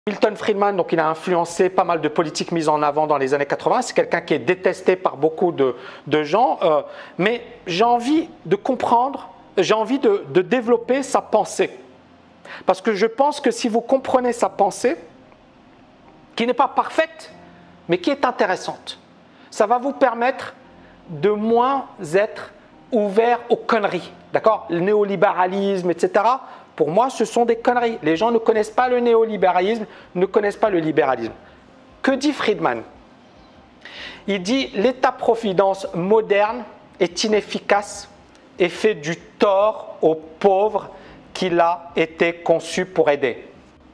Milton Friedman, donc il a influencé pas mal de politiques mises en avant dans les années 80. C'est quelqu'un qui est détesté par beaucoup de gens. Mais j'ai envie de comprendre, j'ai envie de développer sa pensée. Parce que je pense que si vous comprenez sa pensée, qui n'est pas parfaite, mais qui est intéressante, ça va vous permettre de moins être ouvert aux conneries. D'accord? Le néolibéralisme, etc. Pour moi, ce sont des conneries. Les gens ne connaissent pas le néolibéralisme, ne connaissent pas le libéralisme. Que dit Friedman? Il dit « l'État-providence moderne est inefficace et fait du tort aux pauvres qu'il a été conçu pour aider. »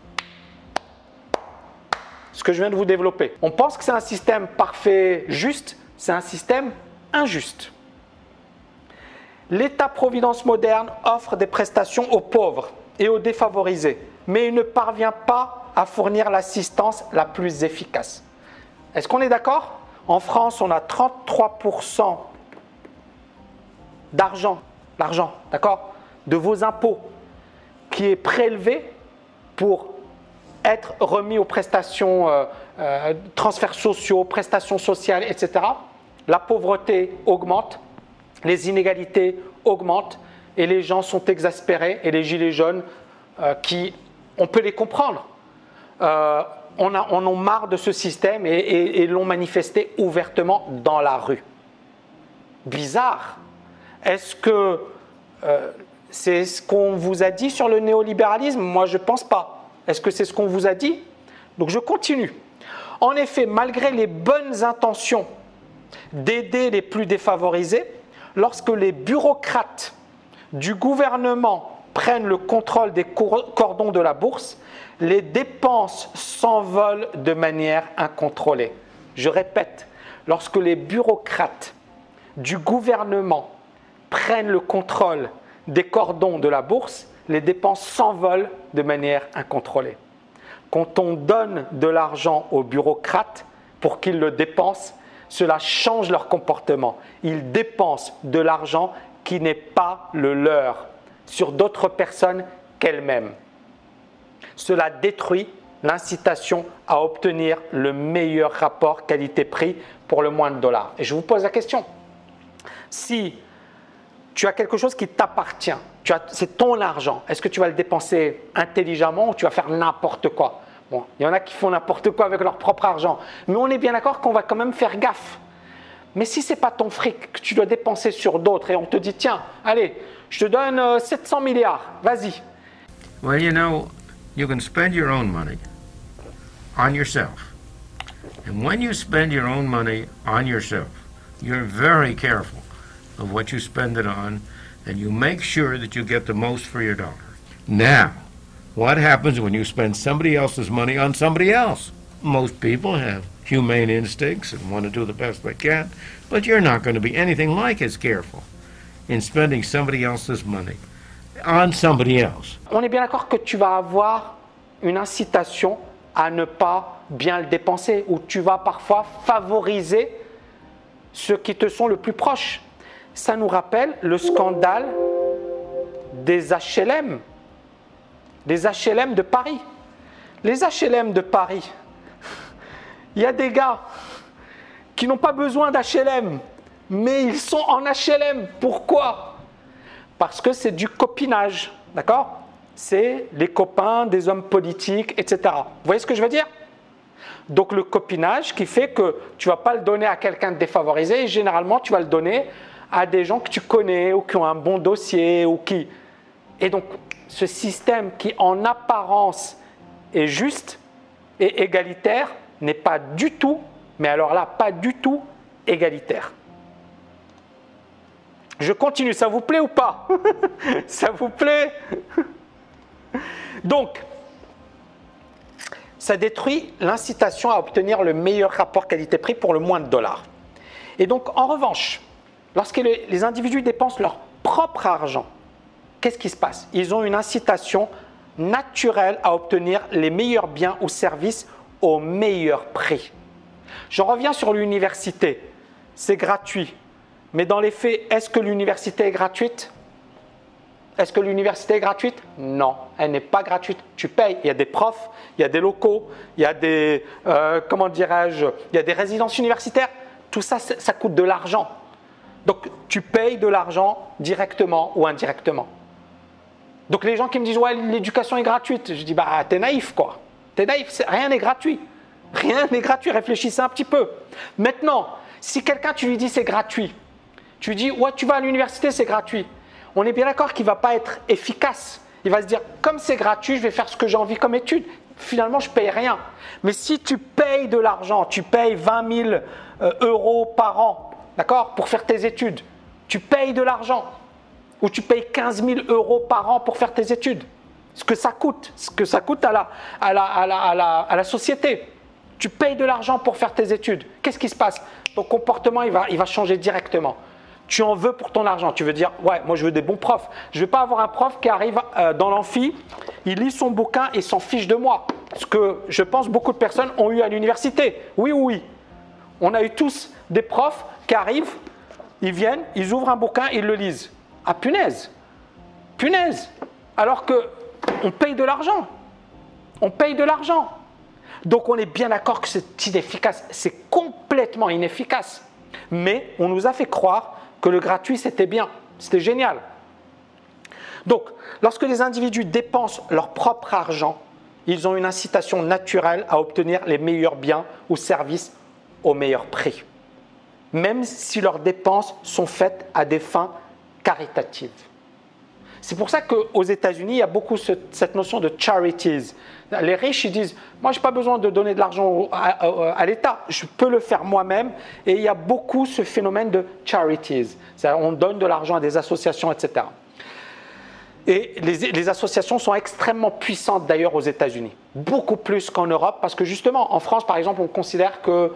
Ce que je viens de vous développer. On pense que c'est un système parfait, juste, c'est un système injuste. L'État-providence moderne offre des prestations aux pauvres et aux défavorisés, mais il ne parvient pas à fournir l'assistance la plus efficace. Est-ce qu'on est d'accord? En France, on a 33% d'argent, d'accord, de vos impôts qui est prélevé pour être remis aux prestations, transferts sociaux, prestations sociales, etc. La pauvreté augmente. Les inégalités augmentent et les gens sont exaspérés. Et les gilets jaunes, on peut les comprendre, en ont marre de ce système et l'ont manifesté ouvertement dans la rue. Bizarre. Est-ce que c'est ce qu'on vous a dit sur le néolibéralisme? Moi, je ne pense pas. Est-ce que c'est ce qu'on vous a dit? Donc, je continue. En effet, malgré les bonnes intentions d'aider les plus défavorisés, lorsque les bureaucrates du gouvernement prennent le contrôle des cordons de la bourse, les dépenses s'envolent de manière incontrôlée. Je répète, lorsque les bureaucrates du gouvernement prennent le contrôle des cordons de la bourse, les dépenses s'envolent de manière incontrôlée. Quand on donne de l'argent aux bureaucrates pour qu'ils le dépensent, cela change leur comportement. Ils dépensent de l'argent qui n'est pas le leur sur d'autres personnes qu'elles-mêmes. Cela détruit l'incitation à obtenir le meilleur rapport qualité-prix pour le moins de dollars. Et je vous pose la question. Si tu as quelque chose qui t'appartient, c'est ton argent, est-ce que tu vas le dépenser intelligemment ou tu vas faire n'importe quoi? Bon, il y en a qui font n'importe quoi avec leur propre argent, mais on est bien d'accord qu'on va quand même faire gaffe. Mais si ce n'est pas ton fric que tu dois dépenser sur d'autres et on te dit, tiens, allez, je te donne 700 milliards, vas-y. Well, you know, you can spend your own money on yourself. And when you spend your own money on yourself, you're very careful of what you spend it on, and you make sure that you get the most for your dollar. Now, what happens when you spend somebody else's money on somebody else? Most people have humane instincts and want to do the best they can, but you're not going to be anything like as careful in spending somebody else's money on somebody else. On est bien d'accord que tu vas avoir une incitation à ne pas bien le dépenser, ou tu vas parfois favoriser ceux qui te sont le plus proches. Ça nous rappelle le scandale des HLM. Les HLM de Paris. Les HLM de Paris, il y a des gars qui n'ont pas besoin d'HLM, mais ils sont en HLM. Pourquoi? Parce que c'est du copinage, d'accord? C'est les copains des hommes politiques, etc. Vous voyez ce que je veux dire? Donc le copinage qui fait que tu ne vas pas le donner à quelqu'un de défavorisé, et généralement tu vas le donner à des gens que tu connais ou qui ont un bon dossier ou qui... Et donc ce système qui en apparence est juste et égalitaire n'est pas du tout, mais alors là, pas du tout égalitaire. Je continue, ça vous plaît ou pas? Ça vous plaît? Donc, ça détruit l'incitation à obtenir le meilleur rapport qualité-prix pour le moins de dollars. Et donc, en revanche, lorsque les individus dépensent leur propre argent, qu'est-ce qui se passe? Ils ont une incitation naturelle à obtenir les meilleurs biens ou services au meilleur prix. J'en reviens sur l'université. C'est gratuit. Mais dans les faits, est-ce que l'université est gratuite? Est-ce que l'université est gratuite? Non, elle n'est pas gratuite. Tu payes. Il y a des profs, il y a des locaux, il y a des, comment dirais-je, il y a des résidences universitaires. Tout ça, ça coûte de l'argent. Donc, tu payes de l'argent directement ou indirectement. Donc, les gens qui me disent « ouais, l'éducation est gratuite », je dis « bah, t'es naïf, quoi. T'es naïf, rien n'est gratuit. Rien n'est gratuit, réfléchissez un petit peu. Maintenant, si quelqu'un, tu lui dis « c'est gratuit », tu lui dis « ouais, tu vas à l'université, c'est gratuit », on est bien d'accord qu'il ne va pas être efficace. Il va se dire « comme c'est gratuit, je vais faire ce que j'ai envie comme étude. Finalement, je ne paye rien. » Mais si tu payes de l'argent, tu payes 20 000 euros par an, d'accord, pour faire tes études, tu payes de l'argent, ou tu payes 15 000 euros par an pour faire tes études, ce que ça coûte à la société. Tu payes de l'argent pour faire tes études. Qu'est-ce qui se passe? Ton comportement, il va changer directement. Tu en veux pour ton argent. Tu veux dire, ouais, moi je veux des bons profs. Je ne veux pas avoir un prof qui arrive dans l'amphi, il lit son bouquin et s'en fiche de moi. Ce que je pense beaucoup de personnes ont eu à l'université. Oui ou oui. On a eu tous des profs qui arrivent, ils viennent, ils ouvrent un bouquin, ils le lisent. Ah punaise, punaise. Alors qu'on paye de l'argent. On paye de l'argent. Donc on est bien d'accord que c'est inefficace. C'est complètement inefficace. Mais on nous a fait croire que le gratuit c'était bien, c'était génial. Donc, lorsque les individus dépensent leur propre argent, ils ont une incitation naturelle à obtenir les meilleurs biens ou services au meilleur prix, même si leurs dépenses sont faites à des fins caritatives. C'est pour ça qu'aux États-Unis, il y a beaucoup cette notion de charities. Les riches, ils disent « moi, je n'ai pas besoin de donner de l'argent à l'État, je peux le faire moi-même ». Et il y a beaucoup ce phénomène de charities. On donne de l'argent à des associations, etc. Et les associations sont extrêmement puissantes d'ailleurs aux États-Unis, beaucoup plus qu'en Europe, parce que justement, en France, par exemple, on considère que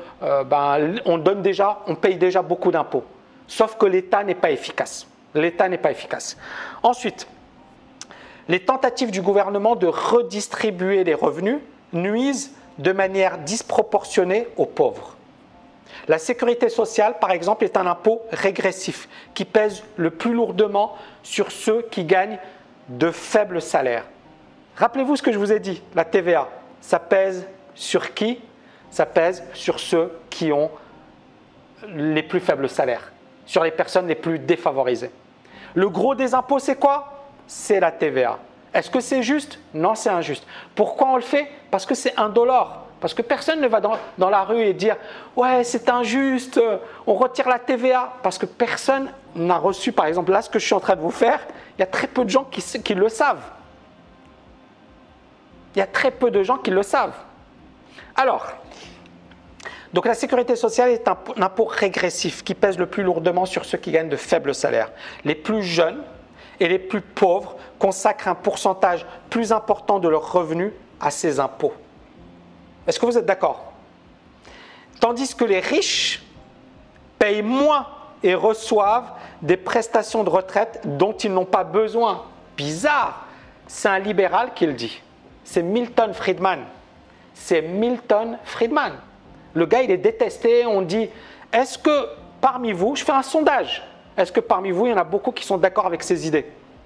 on paye déjà beaucoup d'impôts, sauf que l'État n'est pas efficace. L'État n'est pas efficace. Ensuite, les tentatives du gouvernement de redistribuer les revenus nuisent de manière disproportionnée aux pauvres. La sécurité sociale, par exemple, est un impôt régressif qui pèse le plus lourdement sur ceux qui gagnent de faibles salaires. Rappelez-vous ce que je vous ai dit, la TVA, ça pèse sur qui? Ça pèse sur ceux qui ont les plus faibles salaires, sur les personnes les plus défavorisées. Le gros des impôts, c'est quoi? C'est la TVA. Est-ce que c'est juste? Non, c'est injuste. Pourquoi on le fait? Parce que c'est indolore. Parce que personne ne va dans la rue et dire « ouais, c'est injuste, on retire la TVA ». Parce que personne n'a reçu, par exemple, là, ce que je suis en train de vous faire, il y a très peu de gens qui le savent. Il y a très peu de gens qui le savent. Alors, donc la sécurité sociale est un impôt régressif qui pèse le plus lourdement sur ceux qui gagnent de faibles salaires. Les plus jeunes et les plus pauvres consacrent un pourcentage plus important de leurs revenus à ces impôts. Est-ce que vous êtes d'accord? Tandis que les riches payent moins et reçoivent des prestations de retraite dont ils n'ont pas besoin. Bizarre, c'est un libéral qui le dit. C'est Milton Friedman. C'est Milton Friedman. Le gars, il est détesté. On dit, est-ce que parmi vous, je fais un sondage, est-ce que parmi vous, il y en a beaucoup qui sont d'accord avec ces idées?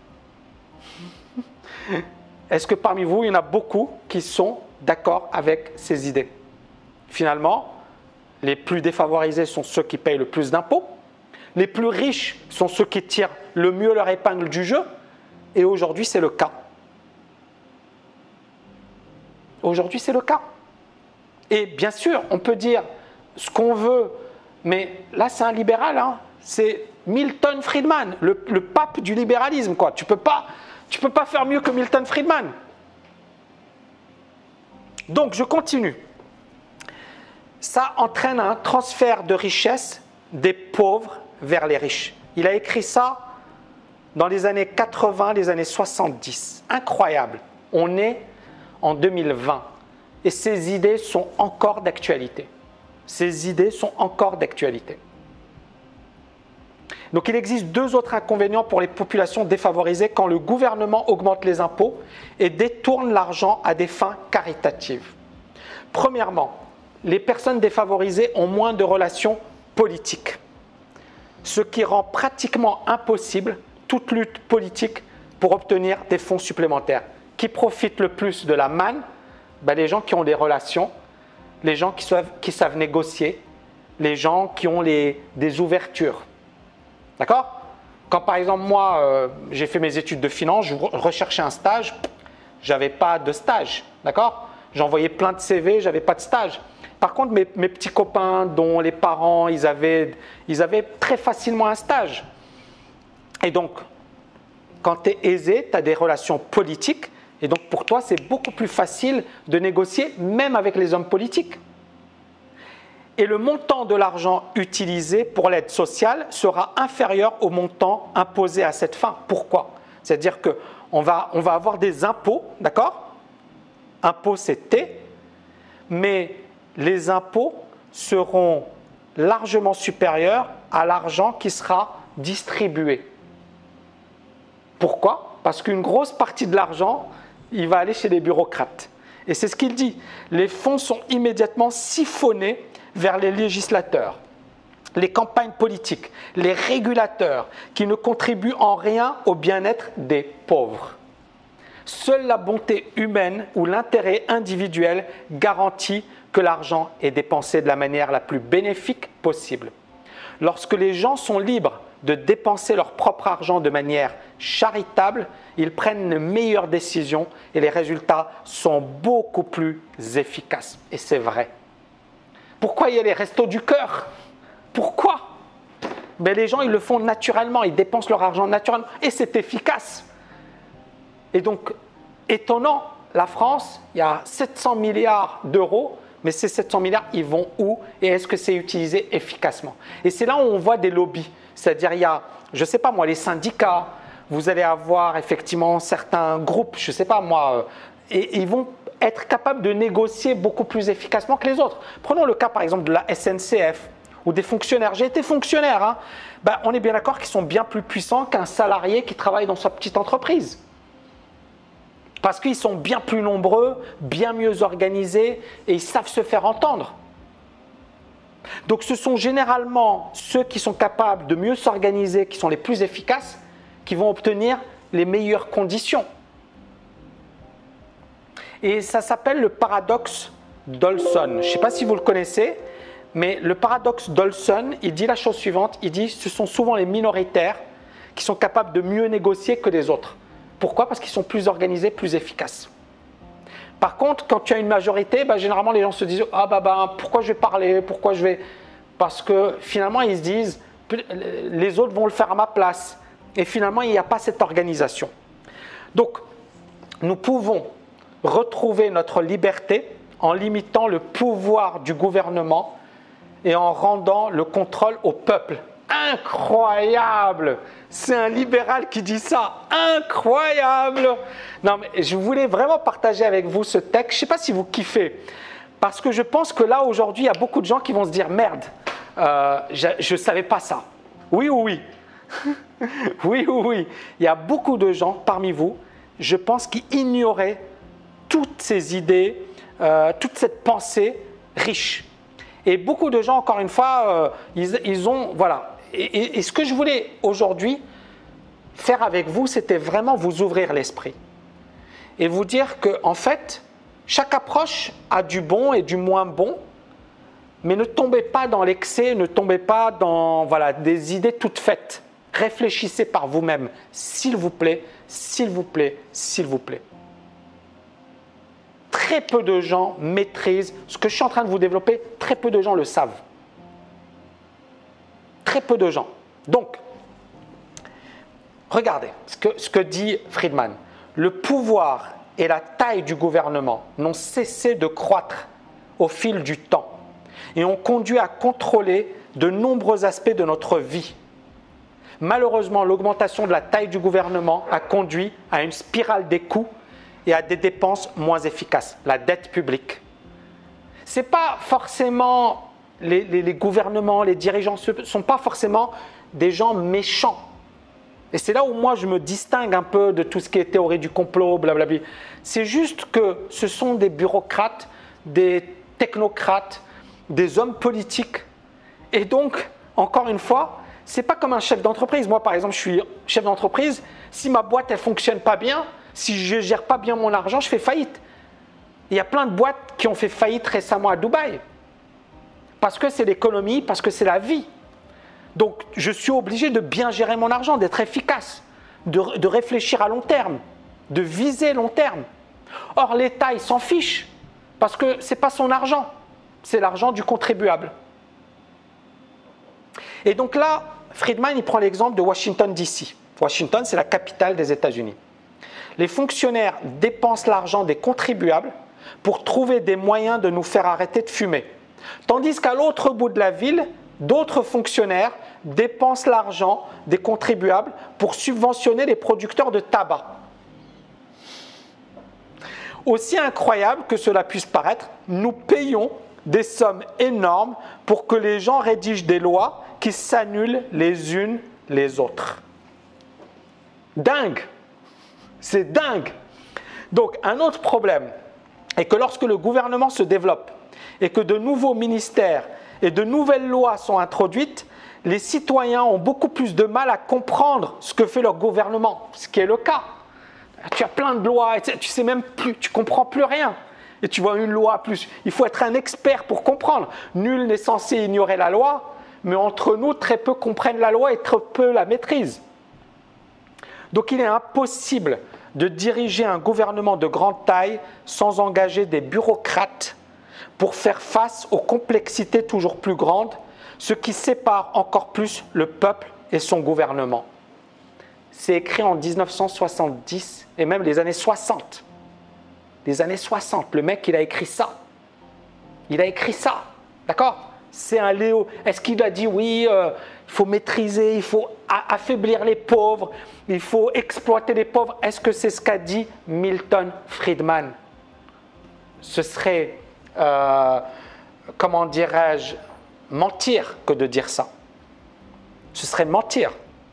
Est-ce que parmi vous, il y en a beaucoup qui sont d'accord avec ces idées? Finalement, les plus défavorisés sont ceux qui payent le plus d'impôts. Les plus riches sont ceux qui tirent le mieux leur épingle du jeu. Et aujourd'hui, c'est le cas. Aujourd'hui, c'est le cas. Et bien sûr, on peut dire ce qu'on veut, mais là, c'est un libéral, hein. C'est Milton Friedman, le pape du libéralisme, quoi. Tu peux pas faire mieux que Milton Friedman. Donc, je continue. Ça entraîne un transfert de richesse des pauvres vers les riches. Il a écrit ça dans les années 80, les années 70. Incroyable. On est en 2020. Et ces idées sont encore d'actualité. Ces idées sont encore d'actualité. Donc il existe deux autres inconvénients pour les populations défavorisées quand le gouvernement augmente les impôts et détourne l'argent à des fins caritatives. Premièrement, les personnes défavorisées ont moins de relations politiques, ce qui rend pratiquement impossible toute lutte politique pour obtenir des fonds supplémentaires. Qui profitent le plus de la manne? Les gens qui ont des relations, les gens qui savent négocier, les gens qui ont des ouvertures. D'accord? Quand par exemple moi, j'ai fait mes études de finance, je recherchais un stage, j'avais pas de stage. D'accord? J'envoyais plein de CV, j'avais pas de stage. Par contre, mes petits copains dont les parents, ils avaient très facilement un stage. Et donc, quand tu es aisé, tu as des relations politiques. Et donc, pour toi, c'est beaucoup plus facile de négocier, même avec les hommes politiques. Et le montant de l'argent utilisé pour l'aide sociale sera inférieur au montant imposé à cette fin. Pourquoi? C'est-à-dire qu'on va avoir des impôts, d'accord? Impôt, c'est T, mais les impôts seront largement supérieurs à l'argent qui sera distribué. Pourquoi? Parce qu'une grosse partie de l'argent, il va aller chez les bureaucrates. Et c'est ce qu'il dit. Les fonds sont immédiatement siphonnés vers les législateurs, les campagnes politiques, les régulateurs qui ne contribuent en rien au bien-être des pauvres. Seule la bonté humaine ou l'intérêt individuel garantit que l'argent est dépensé de la manière la plus bénéfique possible. Lorsque les gens sont libres de dépenser leur propre argent de manière charitable, ils prennent de meilleures décisions et les résultats sont beaucoup plus efficaces. Et c'est vrai. Pourquoi il y a les restos du cœur? Pourquoi? Les gens, ils le font naturellement, ils dépensent leur argent naturellement et c'est efficace. Et donc, étonnant, la France, il y a 700 milliards d'euros, mais ces 700 milliards, ils vont où? Et est-ce que c'est utilisé efficacement? Et c'est là où on voit des lobbies. C'est-à-dire, il y a, je ne sais pas moi, les syndicats, vous allez avoir effectivement certains groupes, je ne sais pas moi, et ils vont être capables de négocier beaucoup plus efficacement que les autres. Prenons le cas par exemple de la SNCF ou des fonctionnaires. J'ai été fonctionnaire, hein. On est bien d'accord qu'ils sont bien plus puissants qu'un salarié qui travaille dans sa petite entreprise. Parce qu'ils sont bien plus nombreux, bien mieux organisés et ils savent se faire entendre. Donc ce sont généralement ceux qui sont capables de mieux s'organiser, qui sont les plus efficaces, qui vont obtenir les meilleures conditions. Et ça s'appelle le paradoxe d'Olson. Je ne sais pas si vous le connaissez, mais le paradoxe d'Olson, il dit la chose suivante, il dit ce sont souvent les minoritaires qui sont capables de mieux négocier que les autres. Pourquoi? Parce qu'ils sont plus organisés, plus efficaces. Par contre, quand tu as une majorité, généralement les gens se disent « Ah pourquoi je vais parler? Pourquoi je vais… » Parce que finalement, ils se disent « Les autres vont le faire à ma place. » Et finalement, il n'y a pas cette organisation. Donc, nous pouvons retrouver notre liberté en limitant le pouvoir du gouvernement et en rendant le contrôle au peuple. Incroyable! C'est un libéral qui dit ça. Incroyable! Non, mais je voulais vraiment partager avec vous ce texte. Je ne sais pas si vous kiffez. Parce que je pense que là, aujourd'hui, il y a beaucoup de gens qui vont se dire « Merde, je ne savais pas ça. » Oui ou oui? Oui ou oui? Il y a beaucoup de gens parmi vous, je pense, qui ignoraient toutes ces idées, toute cette pensée riche. Et beaucoup de gens, encore une fois, ils ont… Voilà. Et ce que je voulais aujourd'hui faire avec vous, c'était vraiment vous ouvrir l'esprit. Et vous dire qu'en fait, chaque approche a du bon et du moins bon, mais ne tombez pas dans l'excès, ne tombez pas dans des idées toutes faites. Réfléchissez par vous-même, s'il vous plaît, s'il vous plaît, s'il vous plaît. Très peu de gens maîtrisent ce que je suis en train de vous développer, très peu de gens le savent. Très peu de gens. Donc, regardez ce que dit Friedman. Le pouvoir et la taille du gouvernement n'ont cessé de croître au fil du temps et ont conduit à contrôler de nombreux aspects de notre vie. Malheureusement, l'augmentation de la taille du gouvernement a conduit à une spirale des coûts et à des dépenses moins efficaces, la dette publique. Ce n'est pas forcément les gouvernements, les dirigeants, ce ne sont pas forcément des gens méchants. Et c'est là où moi je me distingue un peu de tout ce qui est théorie du complot, blablabla. C'est juste que ce sont des bureaucrates, des technocrates, des hommes politiques. Et donc, encore une fois, ce n'est pas comme un chef d'entreprise. Moi, par exemple, je suis chef d'entreprise. Si ma boîte, elle ne fonctionne pas bien, si je ne gère pas bien mon argent, je fais faillite. Il y a plein de boîtes qui ont fait faillite récemment à Dubaï. Parce que c'est l'économie, parce que c'est la vie. Donc, je suis obligé de bien gérer mon argent, d'être efficace, de réfléchir à long terme, de viser long terme. Or, l'État, il s'en fiche, parce que ce n'est pas son argent, c'est l'argent du contribuable. Et donc là, Friedman, il prend l'exemple de Washington, D.C. Washington, c'est la capitale des États-Unis. Les fonctionnaires dépensent l'argent des contribuables pour trouver des moyens de nous faire arrêter de fumer. Tandis qu'à l'autre bout de la ville, d'autres fonctionnaires dépensent l'argent des contribuables pour subventionner les producteurs de tabac. Aussi incroyable que cela puisse paraître, nous payons des sommes énormes pour que les gens rédigent des lois qui s'annulent les unes les autres. Dingue! C'est dingue! Donc, un autre problème est que lorsque le gouvernement se développe et que de nouveaux ministères et de nouvelles lois sont introduites, les citoyens ont beaucoup plus de mal à comprendre ce que fait leur gouvernement, ce qui est le cas. Tu as plein de lois, tu sais même plus, tu comprends plus rien. Et tu vois une loi plus. Il faut être un expert pour comprendre. Nul n'est censé ignorer la loi, mais entre nous, très peu comprennent la loi et très peu la maîtrisent. Donc il est impossible de diriger un gouvernement de grande taille sans engager des bureaucrates pour faire face aux complexités toujours plus grandes, ce qui sépare encore plus le peuple et son gouvernement. C'est écrit en 1970 et même les années 60. Les années 60, le mec, il a écrit ça. Il a écrit ça, d'accord? C'est un Léo. Est-ce qu'il a dit oui, il faut maîtriser, il faut affaiblir les pauvres, il faut exploiter les pauvres? Est-ce que c'est ce qu'a dit Milton Friedman? Ce serait, comment dirais-je, mentir que de dire ça. Ce serait mentir.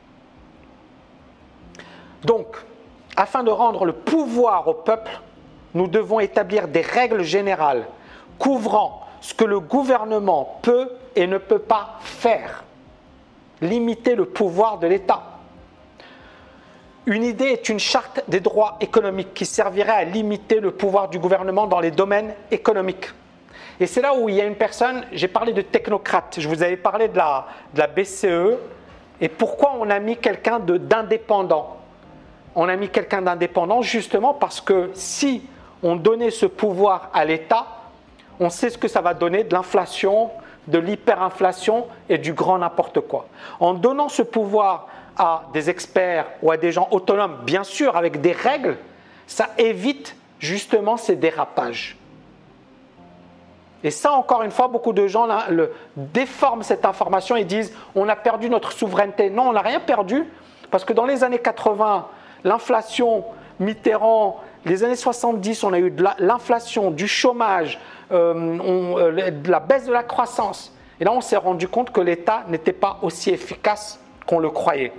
Donc, afin de rendre le pouvoir au peuple, nous devons établir des règles générales couvrant ce que le gouvernement peut et ne peut pas faire. Limiter le pouvoir de l'État. Une idée est une charte des droits économiques qui servirait à limiter le pouvoir du gouvernement dans les domaines économiques. Et c'est là où il y a une personne, j'ai parlé de technocrate, je vous avais parlé de la BCE, et pourquoi on a mis quelqu'un d'indépendant. On a mis quelqu'un d'indépendant justement parce que si on donnait ce pouvoir à l'État, on sait ce que ça va donner, de l'inflation, de l'hyperinflation et du grand n'importe quoi. En donnant ce pouvoir à des experts ou à des gens autonomes, bien sûr avec des règles, ça évite justement ces dérapages. Et ça, encore une fois, beaucoup de gens là, déforment cette information et disent « on a perdu notre souveraineté ». Non, on n'a rien perdu parce que dans les années 80, l'inflation, Mitterrand, les années 70, on a eu de l'inflation, du chômage, de la baisse de la croissance. Et là, on s'est rendu compte que l'État n'était pas aussi efficace qu'on le croyait.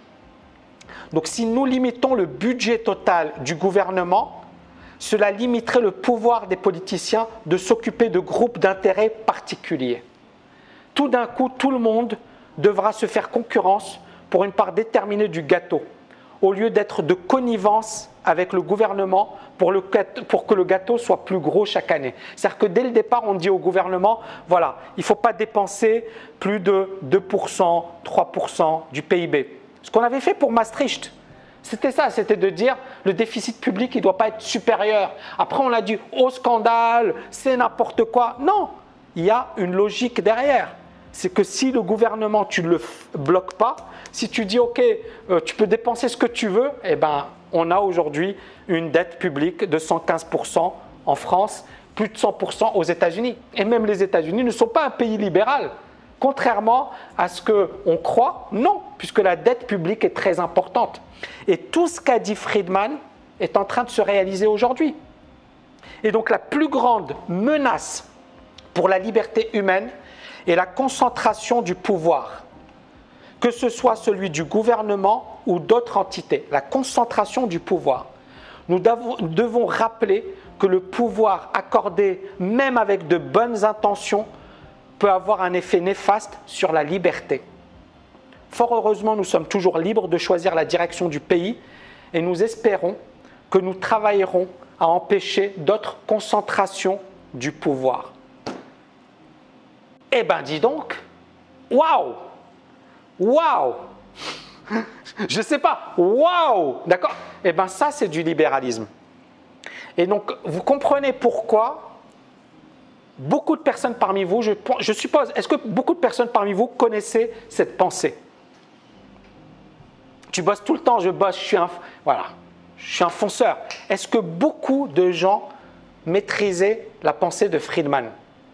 Donc, si nous limitons le budget total du gouvernement, cela limiterait le pouvoir des politiciens de s'occuper de groupes d'intérêts particuliers. Tout d'un coup, tout le monde devra se faire concurrence pour une part déterminée du gâteau, au lieu d'être de connivence avec le gouvernement pour que le gâteau soit plus gros chaque année. C'est-à-dire que dès le départ, on dit au gouvernement, voilà, il ne faut pas dépenser plus de 2%, 3% du PIB. Ce qu'on avait fait pour Maastricht, c'était ça, c'était de dire le déficit public, il ne doit pas être supérieur. Après, on a dit, oh scandale, c'est n'importe quoi. Non, il y a une logique derrière. C'est que si le gouvernement, tu ne le bloques pas, si tu dis, ok, tu peux dépenser ce que tu veux, eh ben, on a aujourd'hui une dette publique de 115% en France, plus de 100% aux États-Unis. Et même les États-Unis ne sont pas un pays libéral. Contrairement à ce qu'on croit, non, puisque la dette publique est très importante. Et tout ce qu'a dit Friedman est en train de se réaliser aujourd'hui. Et donc la plus grande menace pour la liberté humaine est la concentration du pouvoir, que ce soit celui du gouvernement ou d'autres entités, la concentration du pouvoir. Nous devons rappeler que le pouvoir accordé, même avec de bonnes intentions, peut avoir un effet néfaste sur la liberté. Fort heureusement, nous sommes toujours libres de choisir la direction du pays et nous espérons que nous travaillerons à empêcher d'autres concentrations du pouvoir. Eh ben dis donc, waouh, waouh, je sais pas, waouh, d'accord? Eh ben ça c'est du libéralisme. Et donc vous comprenez pourquoi beaucoup de personnes parmi vous, je suppose, est-ce que beaucoup de personnes parmi vous connaissaient cette pensée? Tu bosses tout le temps, je bosse, je suis un fonceur. Est-ce que beaucoup de gens maîtrisaient la pensée de Friedman?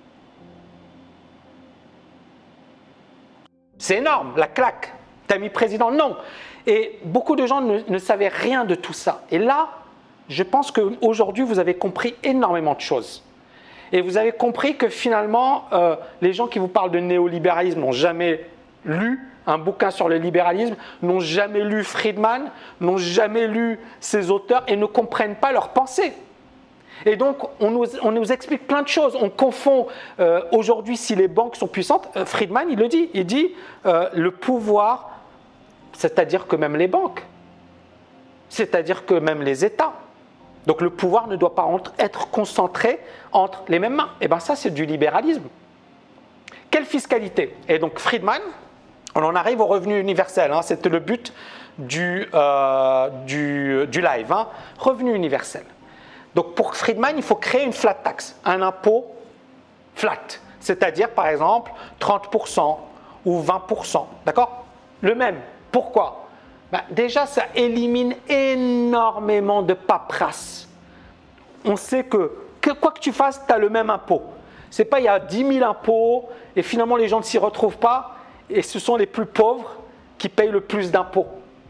C'est énorme, la claque. T'as mis président? Non. Et beaucoup de gens ne savaient rien de tout ça. Et là, je pense qu'aujourd'hui, vous avez compris énormément de choses. Et vous avez compris que finalement, les gens qui vous parlent de néolibéralisme n'ont jamais lu un bouquin sur le libéralisme, n'ont jamais lu Friedman, n'ont jamais lu ses auteurs et ne comprennent pas leurs pensées. Et donc, on nous explique plein de choses. On confond aujourd'hui si les banques sont puissantes. Friedman, il le dit. Il dit le pouvoir, c'est-à-dire que même les banques, c'est-à-dire que même les États. Donc, le pouvoir ne doit pas être concentré entre les mêmes mains. Et bien ça, c'est du libéralisme. Quelle fiscalité? Et donc, Friedman, on en arrive au revenu universel. Hein, c'était le but du live. Hein, revenu universel. Donc pour Friedman, il faut créer une flat tax, un impôt flat, c'est-à-dire par exemple 30% ou 20%, d'accord? Le même. Pourquoi? Déjà, ça élimine énormément de paperasse. On sait que quoi que tu fasses, tu as le même impôt. Ce n'est pas il y a 10 000 impôts et finalement les gens ne s'y retrouvent pas et ce sont les plus pauvres qui payent le plus d'impôts.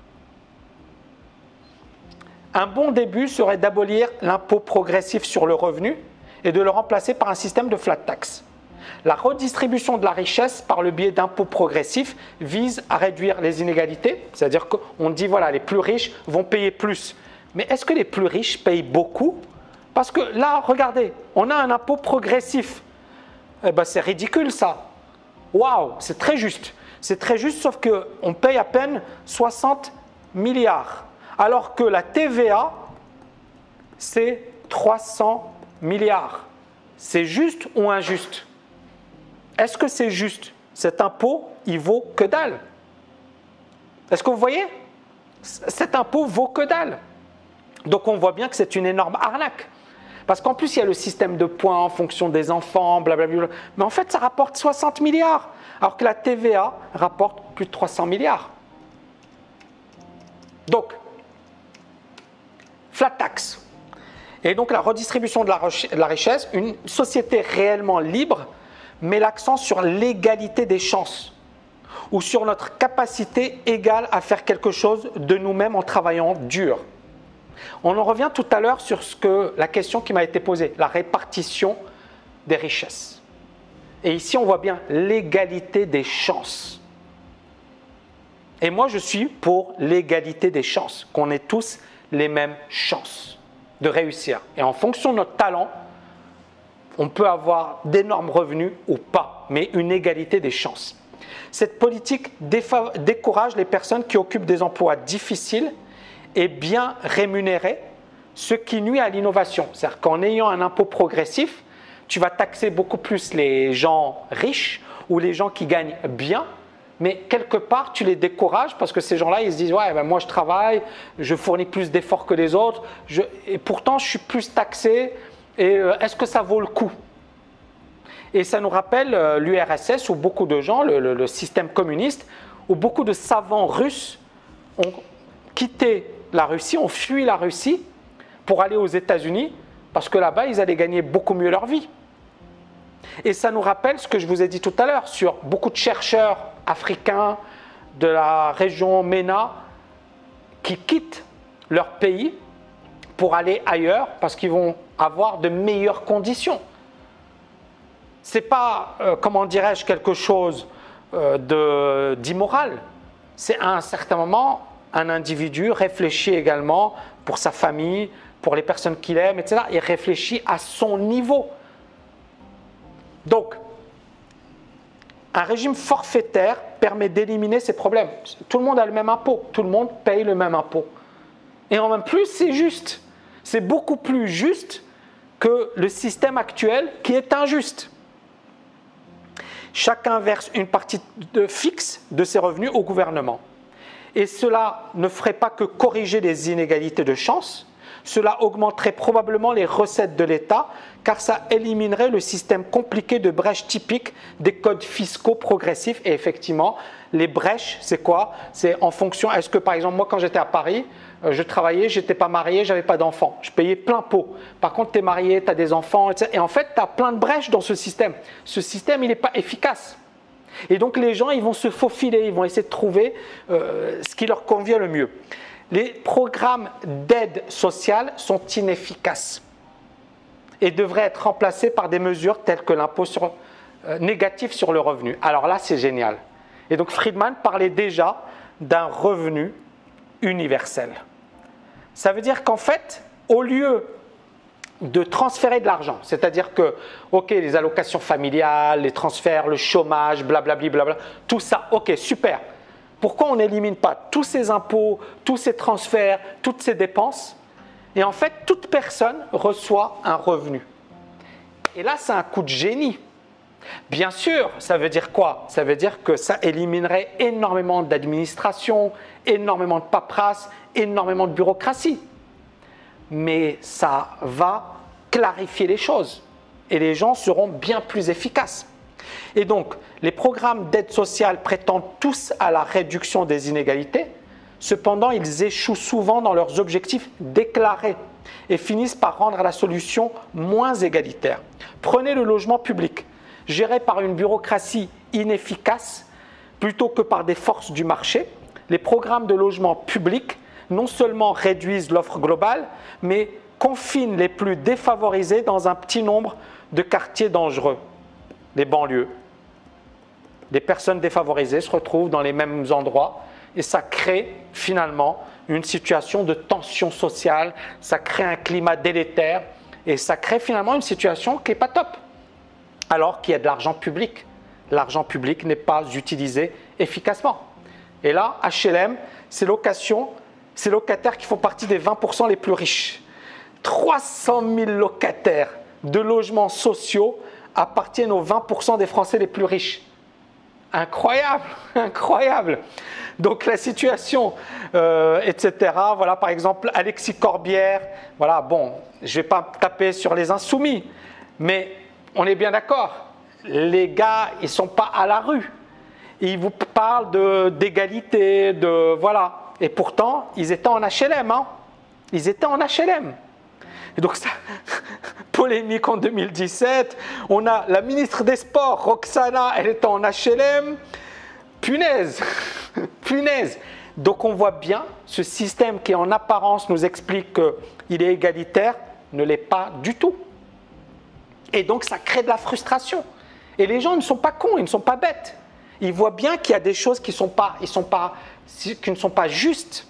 Un bon début serait d'abolir l'impôt progressif sur le revenu et de le remplacer par un système de flat tax. La redistribution de la richesse par le biais d'impôts progressifs vise à réduire les inégalités, c'est-à-dire qu'on dit voilà, les plus riches vont payer plus. Mais est-ce que les plus riches payent beaucoup? Parce que là, regardez, on a un impôt progressif. Eh ben, c'est ridicule ça. Waouh, c'est très juste. C'est très juste, sauf qu'on paye à peine 60 milliards. Alors que la TVA, c'est 300 milliards. C'est juste ou injuste? Est-ce que c'est juste? Cet impôt, il vaut que dalle. Est-ce que vous voyez? Cet impôt vaut que dalle. Donc on voit bien que c'est une énorme arnaque. Parce qu'en plus, il y a le système de points en fonction des enfants, blablabla. Mais en fait, ça rapporte 60 milliards. Alors que la TVA rapporte plus de 300 milliards. Donc, flat tax. Et donc la redistribution de la richesse, une société réellement libre met l'accent sur l'égalité des chances ou sur notre capacité égale à faire quelque chose de nous-mêmes en travaillant dur. On en revient tout à l'heure sur la question qui m'a été posée, la répartition des richesses. Et ici, on voit bien l'égalité des chances. Et moi, je suis pour l'égalité des chances, qu'on ait tous les mêmes chances de réussir. Et en fonction de notre talent, on peut avoir d'énormes revenus ou pas, mais une égalité des chances. Cette politique décourage les personnes qui occupent des emplois difficiles et bien rémunérés, ce qui nuit à l'innovation. C'est-à-dire qu'en ayant un impôt progressif, tu vas taxer beaucoup plus les gens riches ou les gens qui gagnent bien, mais quelque part, tu les décourages parce que ces gens-là, ils se disent « Ouais, ben moi je travaille, je fournis plus d'efforts que les autres, et pourtant je suis plus taxé, et est-ce que ça vaut le coup ?» Et ça nous rappelle l'URSS où beaucoup de gens, le système communiste, où beaucoup de savants russes ont quitté la Russie, ont fui la Russie pour aller aux États-Unis parce que là-bas, ils allaient gagner beaucoup mieux leur vie. Et ça nous rappelle ce que je vous ai dit tout à l'heure sur beaucoup de chercheurs africains de la région MENA qui quittent leur pays pour aller ailleurs parce qu'ils vont avoir de meilleures conditions. Ce n'est pas, comment dirais-je, quelque chose d'immoral. C'est à un certain moment, un individu réfléchit également pour sa famille, pour les personnes qu'il aime, etc. Il réfléchit à son niveau. Donc, Un régime forfaitaire permet d'éliminer ces problèmes. Tout le monde a le même impôt, tout le monde paye le même impôt. Et en même plus, c'est juste. C'est beaucoup plus juste que le système actuel qui est injuste. Chacun verse une partie fixe de ses revenus au gouvernement. Et cela ne ferait pas que corriger les inégalités de chance, cela augmenterait probablement les recettes de l'État, car ça éliminerait le système compliqué de brèches typiques des codes fiscaux progressifs. Et effectivement, les brèches, c'est quoi? C'est en fonction, est-ce que par exemple, moi quand j'étais à Paris, je travaillais, je n'étais pas marié, je n'avais pas d'enfants. Je payais plein pot. Par contre, tu es marié, tu as des enfants, etc. Et en fait, tu as plein de brèches dans ce système. Ce système, il n'est pas efficace. Et donc, les gens, ils vont se faufiler, ils vont essayer de trouver ce qui leur convient le mieux. Les programmes d'aide sociale sont inefficaces et devraient être remplacés par des mesures telles que l'impôt négatif sur le revenu. Alors là, c'est génial. Et donc, Friedman parlait déjà d'un revenu universel. Ça veut dire qu'en fait, au lieu de transférer de l'argent, c'est-à-dire que, ok, les allocations familiales, les transferts, le chômage, blablabla, blabla, tout ça, ok, super. Pourquoi on n'élimine pas tous ces impôts, tous ces transferts, toutes ces dépenses? Et en fait, toute personne reçoit un revenu. Et là, c'est un coup de génie. Bien sûr, ça veut dire quoi? Ça veut dire que ça éliminerait énormément d'administration, énormément de paperasse, énormément de bureaucratie. Mais ça va clarifier les choses et les gens seront bien plus efficaces. Et donc, les programmes d'aide sociale prétendent tous à la réduction des inégalités. Cependant, ils échouent souvent dans leurs objectifs déclarés et finissent par rendre la solution moins égalitaire. Prenez le logement public, géré par une bureaucratie inefficace plutôt que par des forces du marché. Les programmes de logement public non seulement réduisent l'offre globale, mais confinent les plus défavorisés dans un petit nombre de quartiers dangereux, les banlieues. Les personnes défavorisées se retrouvent dans les mêmes endroits et ça crée finalement une situation de tension sociale, ça crée un climat délétère et ça crée finalement une situation qui n'est pas top, alors qu'il y a de l'argent public. L'argent public n'est pas utilisé efficacement. Et là, HLM, c'est locataires qui font partie des 20% les plus riches. 300 000 locataires de logements sociaux appartiennent aux 20% des Français les plus riches. Incroyable, incroyable. Donc la situation, etc. Voilà, par exemple, Alexis Corbière. Voilà, bon, je ne vais pas taper sur les insoumis, mais on est bien d'accord. Les gars, ils ne sont pas à la rue. Ils vous parlent d'égalité, voilà. Et pourtant, ils étaient en HLM. Hein. Ils étaient en HLM. Et donc, ça, polémique en 2017. On a la ministre des Sports, Roxana, elle était en HLM. Punaise, punaise. Donc, on voit bien, ce système qui en apparence nous explique qu'il est égalitaire, ne l'est pas du tout. Et donc, ça crée de la frustration. Et les gens ne sont pas cons, ils ne sont pas bêtes. Ils voient bien qu'il y a des choses qui ne sont pas justes.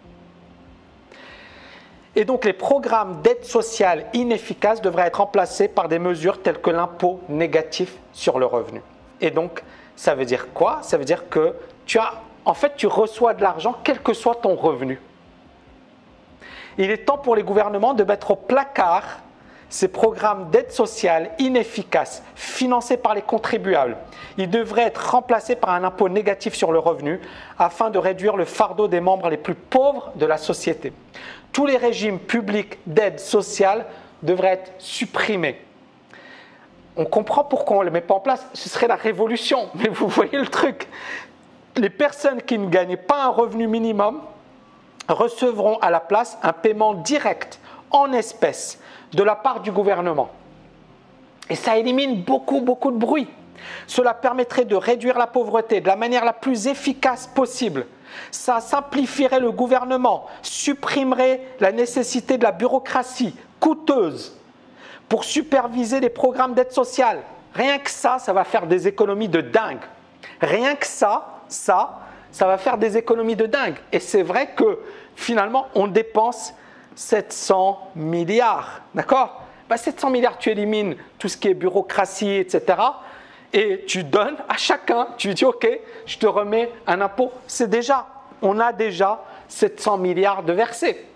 Et donc, les programmes d'aide sociale inefficaces devraient être remplacés par des mesures telles que l'impôt négatif sur le revenu. Et donc, ça veut dire quoi? Ça veut dire que tu reçois de l'argent quel que soit ton revenu. Il est temps pour les gouvernements de mettre au placard ces programmes d'aide sociale inefficaces, financés par les contribuables. Ils devraient être remplacés par un impôt négatif sur le revenu afin de réduire le fardeau des membres les plus pauvres de la société. Tous les régimes publics d'aide sociale devraient être supprimés. On comprend pourquoi on ne le met pas en place. Ce serait la révolution. Mais vous voyez le truc. Les personnes qui ne gagnent pas un revenu minimum recevront à la place un paiement direct en espèces de la part du gouvernement. Et ça élimine beaucoup de bruit. Cela permettrait de réduire la pauvreté de la manière la plus efficace possible. Ça simplifierait le gouvernement, supprimerait la nécessité de la bureaucratie coûteuse pour superviser les programmes d'aide sociale. Rien que ça va faire des économies de dingue. Rien que ça va faire des économies de dingue. Et c'est vrai que finalement, on dépense 700 milliards, d'accord? 700 milliards, tu élimines tout ce qui est bureaucratie, etc. et tu donnes à chacun, tu dis ok, je te remets un impôt. On a déjà 700 milliards de versés.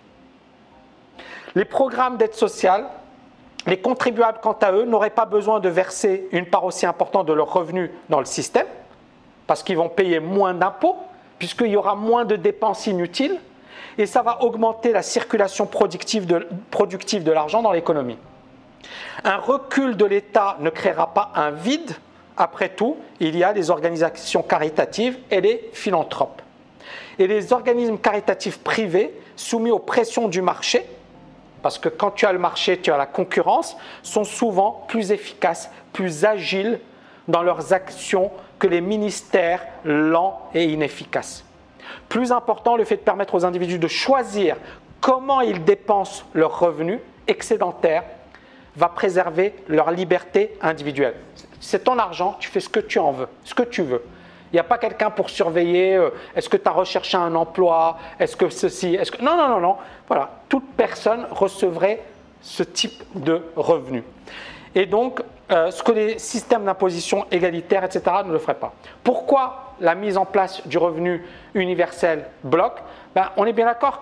Les programmes d'aide sociale, les contribuables quant à eux n'auraient pas besoin de verser une part aussi importante de leurs revenus dans le système parce qu'ils vont payer moins d'impôts puisqu'il y aura moins de dépenses inutiles et ça va augmenter la circulation productive de l'argent dans l'économie. Un recul de l'État ne créera pas un vide. Après tout, il y a les organisations caritatives et les philanthropes. Et les organismes caritatifs privés soumis aux pressions du marché, parce que quand tu as le marché, tu as la concurrence, sont souvent plus efficaces, plus agiles dans leurs actions que les ministères lents et inefficaces. Plus important, le fait de permettre aux individus de choisir comment ils dépensent leurs revenus excédentaires va préserver leur liberté individuelle. C'est ton argent, tu fais ce que tu en veux, ce que tu veux. Il n'y a pas quelqu'un pour surveiller, est-ce que tu as recherché un emploi, est-ce que ceci, est-ce que... Non, non, non, non. Voilà, toute personne recevrait ce type de revenus. Et donc, ce que les systèmes d'imposition égalitaire, etc., ne le feraient pas. Pourquoi la mise en place du revenu universel bloque? On est bien d'accord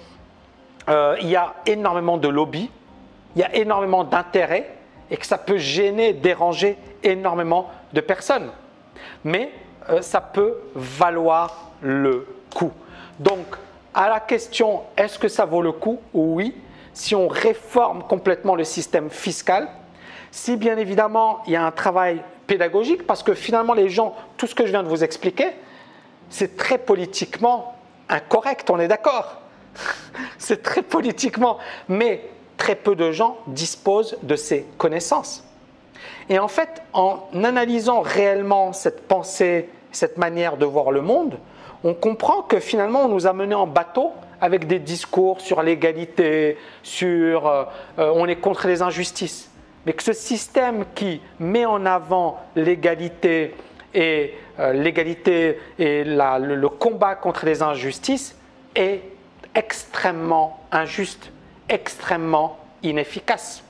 qu'il y a énormément de lobbies, il y a énormément d'intérêts et que ça peut gêner, déranger énormément de personnes. Mais ça peut valoir le coup. Donc, à la question, est-ce que ça vaut le coup? Oui, si on réforme complètement le système fiscal, si bien évidemment il y a un travail pédagogique, parce que finalement les gens, tout ce que je viens de vous expliquer, c'est très politiquement incorrect, on est d'accord. C'est très politiquement, mais très peu de gens disposent de ces connaissances. Et en fait, en analysant réellement cette pensée, cette manière de voir le monde, on comprend que finalement on nous a menés en bateau avec des discours sur l'égalité, sur on est contre les injustices. Mais que ce système qui met en avant l'égalité et le combat contre les injustices est extrêmement injuste, extrêmement inefficace.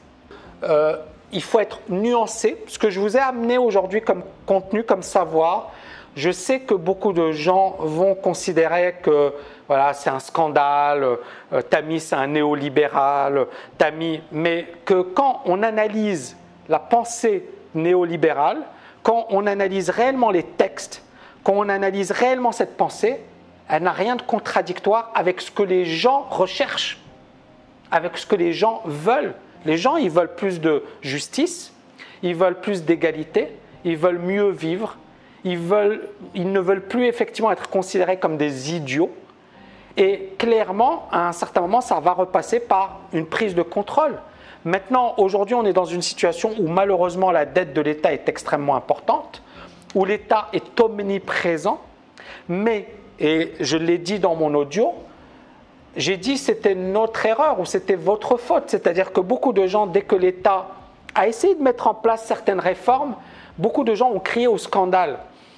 Il faut être nuancé. Ce que je vous ai amené aujourd'hui comme contenu, comme savoir, je sais que beaucoup de gens vont considérer que voilà, c'est un scandale, Tammy c'est un néolibéral, mais que quand on analyse la pensée néolibérale, quand on analyse réellement les textes, quand on analyse réellement cette pensée, elle n'a rien de contradictoire avec ce que les gens recherchent, avec ce que les gens veulent. Les gens, ils veulent plus de justice, ils veulent plus d'égalité, ils veulent mieux vivre, ils ne veulent plus effectivement être considérés comme des idiots. Et clairement, à un certain moment, ça va repasser par une prise de contrôle. Maintenant, aujourd'hui, on est dans une situation où malheureusement la dette de l'État est extrêmement importante, où l'État est omniprésent, mais, et je l'ai dit dans mon audio, j'ai dit c'était notre erreur ou c'était votre faute. C'est-à-dire que beaucoup de gens, dès que l'État a essayé de mettre en place certaines réformes, beaucoup de gens ont crié au scandale.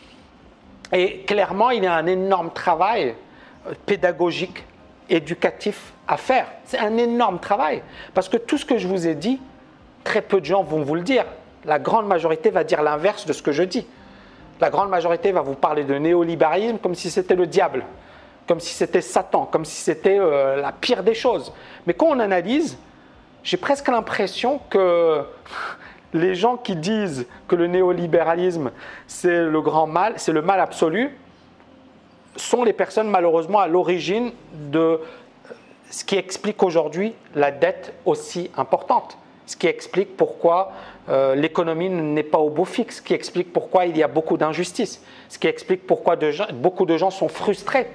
Et clairement, il y a un énorme travail pédagogique, éducatif à faire. C'est un énorme travail. Parce que tout ce que je vous ai dit, très peu de gens vont vous le dire. La grande majorité va dire l'inverse de ce que je dis. La grande majorité va vous parler de néolibéralisme comme si c'était le diable, comme si c'était Satan, comme si c'était la pire des choses. Mais quand on analyse, j'ai presque l'impression que les gens qui disent que le néolibéralisme c'est le grand mal, c'est le mal absolu, sont les personnes malheureusement à l'origine de ce qui explique aujourd'hui la dette aussi importante, ce qui explique pourquoi l'économie n'est pas au beau fixe, ce qui explique pourquoi il y a beaucoup d'injustices, ce qui explique pourquoi beaucoup de gens sont frustrés.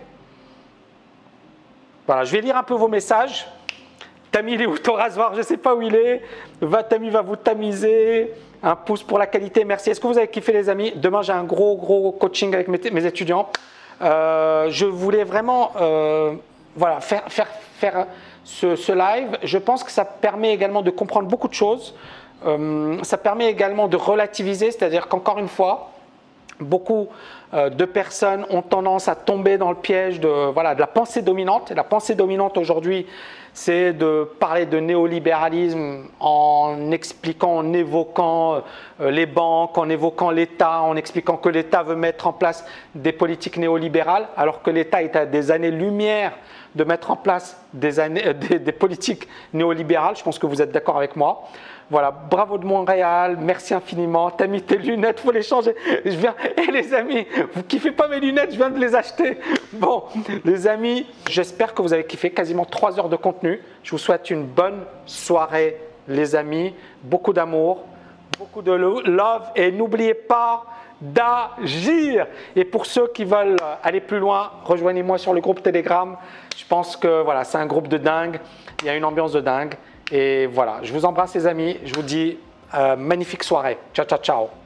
Voilà, je vais lire un peu vos messages. Tammy, il est où ton rasoir? Je ne sais pas où il est. Tammy va vous tamiser. Un pouce pour la qualité, merci. Est-ce que vous avez kiffé les amis? Demain, j'ai un gros coaching avec mes étudiants. Je voulais vraiment voilà, faire ce live. Je pense que ça permet également de comprendre beaucoup de choses. Ça permet également de relativiser, c'est-à-dire qu'encore une fois, Beaucoup de personnes ont tendance à tomber dans le piège de la pensée dominante. Et la pensée dominante aujourd'hui, c'est de parler de néolibéralisme en expliquant, en évoquant les banques, en évoquant l'État, en expliquant que l'État veut mettre en place des politiques néolibérales, alors que l'État est à des années-lumière de mettre en place des politiques néolibérales. Je pense que vous êtes d'accord avec moi. Voilà, bravo de Montréal, merci infiniment. T'as mis tes lunettes, faut les changer. Et les amis, vous kiffez pas mes lunettes, je viens de les acheter. Bon, les amis, j'espère que vous avez kiffé quasiment 3 heures de contenu. Je vous souhaite une bonne soirée, les amis. Beaucoup d'amour, beaucoup de love et n'oubliez pas d'agir. Et pour ceux qui veulent aller plus loin, rejoignez-moi sur le groupe Telegram. Je pense que voilà, c'est un groupe de dingue. Il y a une ambiance de dingue. Et voilà, je vous embrasse les amis. Je vous dis magnifique soirée. Ciao, ciao, ciao.